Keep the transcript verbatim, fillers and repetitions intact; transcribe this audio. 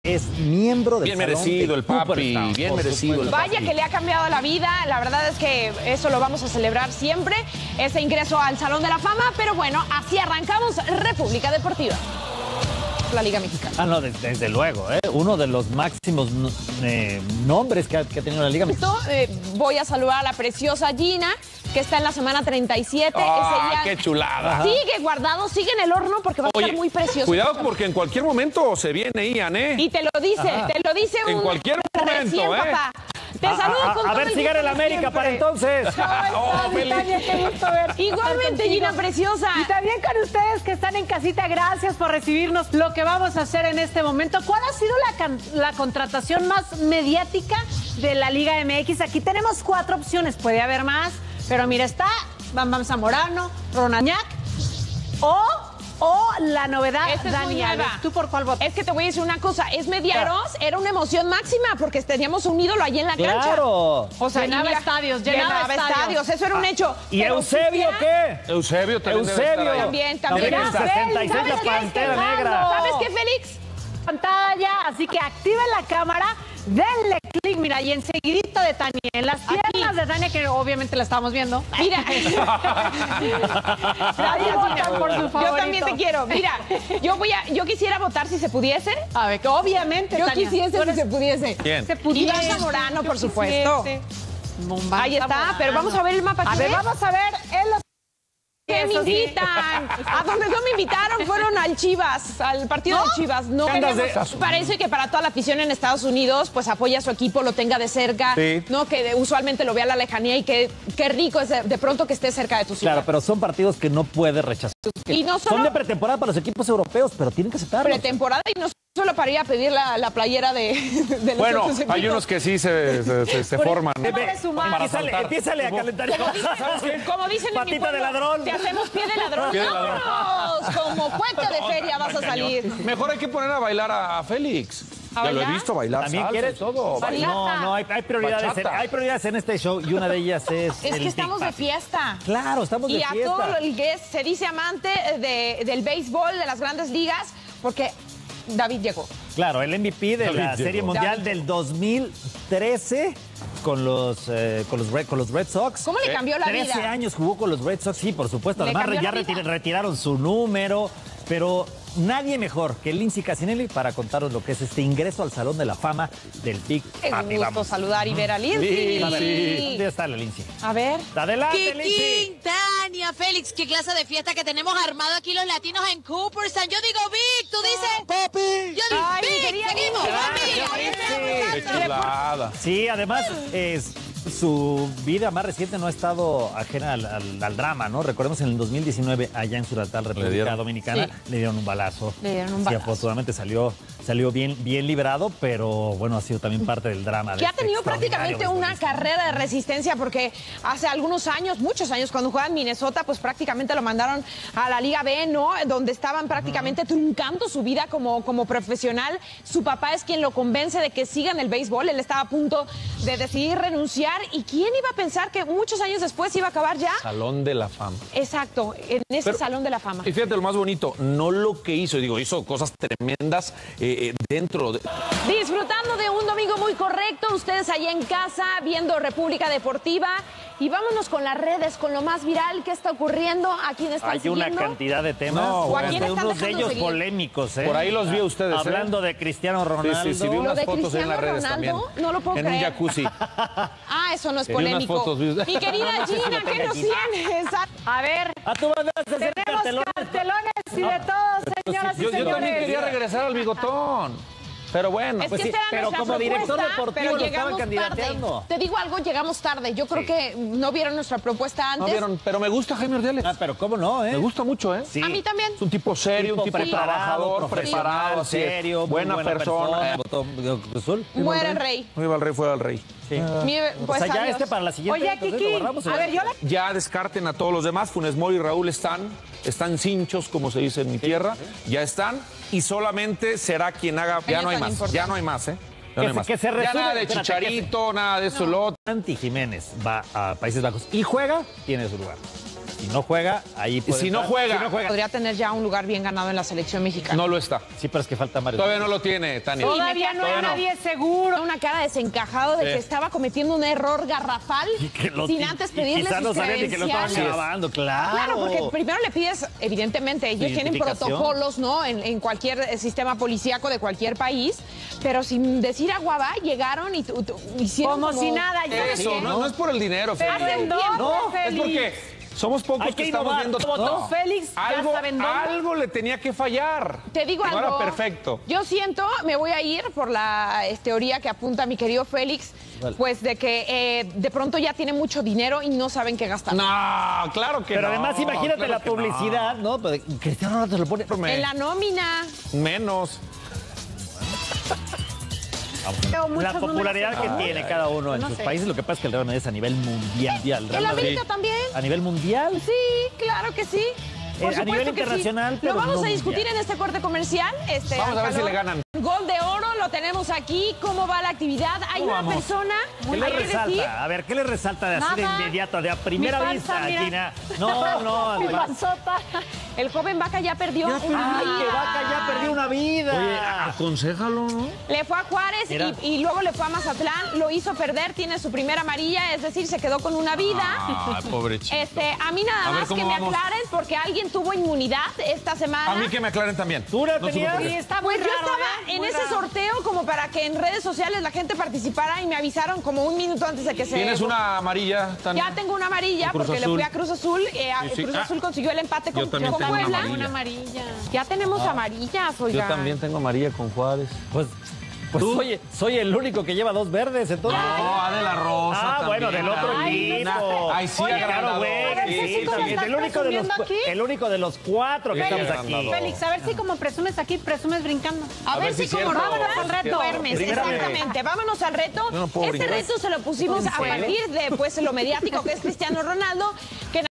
es miembro del Bien Salón merecido de el papi, Cooperstown, bien por merecido supuesto. el papi. Vaya que le ha cambiado la vida, la verdad es que eso lo vamos a celebrar siempre, ese ingreso al Salón de la Fama, pero bueno, así arrancamos República Deportiva. La Liga Mexicana. Ah, no, desde, desde luego, ¿eh? Uno de los máximos eh, nombres que ha, que ha tenido la Liga Mexicana. Eh, voy a saludar a la preciosa Gina, que está en la semana treinta y siete. ¡Ah, Ese qué chulada! sigue guardado, sigue en el horno porque va a Oye, estar muy precioso. Cuidado porque en cualquier momento se viene Ian, ¿eh? Y te lo dice, Ajá. te lo dice un En cualquier momento, recién, ¿eh? papá. Te A, saludo a- con a todo ver el si gana el gusto de América siempre. para entonces. Oh, Félix. Tania, qué gusto verte. Igualmente, Gina preciosa. Y también con ustedes que están en casita, gracias por recibirnos. Lo que vamos a hacer en este momento, ¿cuál ha sido la, can- la contratación más mediática de la Liga M X? Aquí tenemos cuatro opciones, puede haber más, pero mira, está Bam Bam Zamorano, Ronaldo o, o la novedad, Esta es muy Dani Alves. nueva. ¿Tú por cuál votas? Es que te voy a decir una cosa, es Mediaros, era una emoción máxima porque teníamos un ídolo allí en la cancha. ¡Claro! O sea, Llenaba y mira, estadios, llenaba estadios. eso era un hecho. ¿Y Pero Eusebio quisiera- qué? Eusebio también debe Eusebio. estar ahí. También, también. No, Mira, sesenta y seis ¿sabes la qué? Pantera Quejando. Negra. ¿Sabes qué, Félix? Pantalla, así que activen la cámara, denle clic, mira, y enseguidito de Tania, en las piernas de Tania, que obviamente la estamos viendo. Mira. Ahí votan por su Yo favorito. también te quiero. Mira, yo voy a, yo quisiera votar si se pudiese. A ver, que obviamente, Yo Tania, quisiese tú si eres- se pudiese. ¿Quién? se pudiese. Iván Zamorano, por Yo supuesto. quisiese. Bombán Ahí está, Zamorano. pero vamos a ver el mapa. A ¿qué ver, ves? vamos a ver en los... ¿Qué me Eso sí. invitan? A donde no me invitaron fueron al Chivas, al partido de Chivas. No, ¿Qué andas de- queremos- parece que para toda la afición en Estados Unidos, pues apoya a su equipo, lo tenga de cerca, Sí. no que de- usualmente lo vea a la lejanía y que qué rico es de, de pronto que esté cerca de tu ciudad. Claro, pero son partidos que no puedes rechazar. Y no Son solo de pretemporada para los equipos europeos, pero tienen que aceptarlo. pretemporada y no solo para ir a pedir la, la playera de, de los Bueno, otros equipos. hay unos que sí se, se, se- se forman. Ve, ve, sumar. Para Empiézale, saltar. empiézale a calentar. Como dicen en mi Patita de pueblo, ladrón. te hacemos pie de ladrón. Pie de ladrón. ¡Vámonos! Como puente de feria vas a salir. Mejor hay que poner a bailar a, a Félix. ¿A Ya lo he bailar? visto bailar ¿También salsa quieres y todo. Bailar. No, no, hay, hay prioridades. En, Bachata. hay prioridades en este show y una de ellas es. Es el que estamos Big de Papi. fiesta. Claro, estamos de Y a fiesta. todo el que es- se dice amante de- del béisbol, de las grandes ligas, porque David llegó. Claro, el M V P de David la llegó. Serie Mundial David del dos mil trece con los, eh, con los, Red, con los Red Sox. ¿Cómo le cambió la trece vida? años jugó con los Red Sox, sí, por supuesto. ¿Le Además, cambió ya la vida? retir- retiraron su número, pero nadie mejor que Lindsay Casinelli para contaros lo que es este ingreso al Salón de la Fama del Big Qué Papi. gusto Vamos. saludar y ver a Lindsay. ¿Dónde está la Lindsay? A ver. Adelante, Lindsay. Tania, Félix, qué clase de fiesta que tenemos armado aquí los latinos en Cooperstown. Yo digo Vic, tú dices papi. Yo digo Ay, mi Vic, querida seguimos, Lindsay. papi. Ahí Qué estamos. chulada. Sí, además, es, su vida más reciente no ha estado ajena al, al- al drama, ¿no? Recordemos en el dos mil diecinueve, allá en Suratán, República dieron. Dominicana, Sí. le dieron un balazo. Le dieron un Sí, balazo. afortunadamente salió, salió bien, bien librado, pero bueno, ha sido también parte del drama. de Que ha este tenido extraordinario prácticamente una beisbolista. carrera de resistencia porque hace algunos años, muchos años, cuando jugaba en Minnesota, pues prácticamente lo mandaron a la Liga B, ¿no? Donde estaban prácticamente truncando su vida como, como profesional. Su papá es quien lo convence de que siga en el béisbol. Él estaba a punto de decidir renunciar. ¿Y quién iba a pensar que muchos años después iba a acabar ya? Salón de la fama. Exacto, en ese Pero- Salón de la Fama. Y fíjate lo más bonito, no lo que hizo, digo, hizo cosas tremendas eh, eh, dentro de... Disfrutando de un domingo muy correcto, ustedes allá en casa viendo República Deportiva. Y vámonos con las redes, con lo más viral que está ocurriendo. ¿A quién están Hay una siguiendo? cantidad de temas, No, ¿O a quién de están unos de dejando ellos seguir? polémicos, ¿eh? Por ahí los vi a ustedes, ¿eh? Hablando de Cristiano Sí, Ronaldo. sí, sí, vi Lo unas de fotos en las Cristiano redes Ronaldo, también. no lo puedo en creer. un jacuzzi. Ah, eso no es Vi unas polémico. fotos, vi- Mi querida Gina, ¿qué nos tienes? A ver, Ah, tú mandaste a hacer tenemos cartelones. cartelones y de todo, señoras y Yo, yo señores. también quería regresar al bigotón. Pero bueno, Es Pues que sí, esta era pero nuestra como director propuesta, deportivo pero lo estaban llegamos candidateando. tarde. Te digo algo, llegamos tarde. Yo creo Sí. que no vieron nuestra propuesta no antes. vieron, pero me gusta Jaime Ordiales. Ah, pero cómo no, ¿eh? Me gusta mucho, ¿eh? Sí. A mí también. Es un tipo serio, un tipo preparado, trabajador, profesional, preparado, así es. serio, muy buena, persona. Votó Cruz Azul. Muere el rey. Muy el rey, fuera el rey. Sí. Mi- O pues sea, ya adiós. este para la siguiente. Oye, entonces, Kiki, lo guardamos, a ¿o ver, no? yo la... Ya descarten a todos los demás. Funes Mori y Raúl están, están cinchos, como se dice en mi tierra. Ya están. Y solamente será quien haga. Ya Año no hay tan más. importante. Ya no hay más, ¿eh? Ya Que no hay se- más. que se Ya resume, nada de espérate, Chicharito, nada de eso, lo otro. Santi Jiménez va a Países Bajos y juega, tiene su lugar. Si no juega, ahí puede si no estar. juega. Si no juega. Podría tener ya un lugar bien ganado en la selección mexicana. No lo está. Sí, pero es que falta Mario. Todavía no lo tiene, Tania. Sí, Todavía no hay Todavía no. nadie seguro. Una cara desencajado de Sí. que estaba cometiendo un error garrafal Y que lo- sin y- antes y pedirle quizá sus no sabían ni que lo estaban credenciales. grabando, claro. Claro, porque primero le pides, evidentemente, ellos tienen identificación. protocolos, ¿no? En, en cualquier eh, sistema policíaco de cualquier país, pero sin decir a Guabá, llegaron y tu- tu- hicieron Como si nada, ya. Eso, ¿Qué? no, no es por el dinero, Félix. ¿Hacen dónde, No, es Félix? porque somos pocos Hay que, que estamos innovar. viendo Como todo. tú, Félix, ya algo, saben dónde. algo le tenía que fallar. Te digo no algo. era perfecto. Yo siento, me voy a ir por la eh, teoría que apunta mi querido Félix, Vale. pues de que eh, de pronto ya tiene mucho dinero y no saben qué gastar. No, claro que Pero no. además, imagínate claro la que no. publicidad, ¿no? Pero Cristiano Ronaldo se lo pone. Me- En la nómina. Menos. Tengo muchos La popularidad números. que tiene cada uno en no sus sé. países, lo que pasa es que el Real Madrid es a nivel mundial. El Real ¿El Madrid- América también? A nivel mundial. Sí, claro que sí. Por Eh, a supuesto nivel que sí. internacional, pero Lo vamos no a discutir mundial. en este corte comercial. Este, Vamos a al ver si calor. le ganan. Gol de oro, lo tenemos aquí. ¿Cómo va la actividad? Hay ¿Cómo una vamos? persona. ¿Qué le hay que resalta? decir, A ver, ¿qué le resalta de así de Nada. inmediato, de a primera Mi vista, panza, mira. Gina? No, no, Mi además. panzota. el joven Vaca ya perdió. Ay, una que vida. Vaca ya perdió una vida. Oye, aconsejalo, ¿no? Le fue a Juárez Mira. y, y luego le fue a Mazatlán. Lo hizo perder, tiene su primera amarilla, es decir, se quedó con una vida. Ay, pobre chico. Este, a mí A nada ver, más que ¿cómo me vamos? aclaren porque alguien tuvo inmunidad esta semana. A mí que me aclaren también. ¿Tú la No supe tenías? por qué. Sí, está muy Pues yo raro, estaba ¿eh? en Muy ese raro. sorteo como para que en redes sociales la gente participara y me avisaron como un minuto antes de que se... ¿Tienes una amarilla, Tania? Ya tengo una amarilla Cruz porque Azul. le fui a Cruz Azul. eh, a- Sí, sí. Cruz Ah, Azul consiguió el empate con, yo también con tengo una Puebla. amarilla. Una amarilla. Ya tenemos amarillas, oiga. Yo también tengo amarilla con Juárez. Pues, pues soy, soy el único que lleva dos verdes, entonces. No, a de la Rosa. Ah, bueno, también. del otro Ay, equipo. Ay, sí, Oye, agrandador. claro, güey. A ver, Sí, Ceci, ¿cómo también. estás El único, de los, presumiendo aquí? el único de los cuatro que Sí, estamos agrandador. aquí. Félix, a ver si como presumes aquí, presumes brincando. A, ver, si es como cierto. vámonos Sí, al es reto. cierto. Hermes, Primera exactamente. Vámonos al reto. Yo no puedo este brincar. reto se lo pusimos a partir de pues lo mediático que es Cristiano Ronaldo, que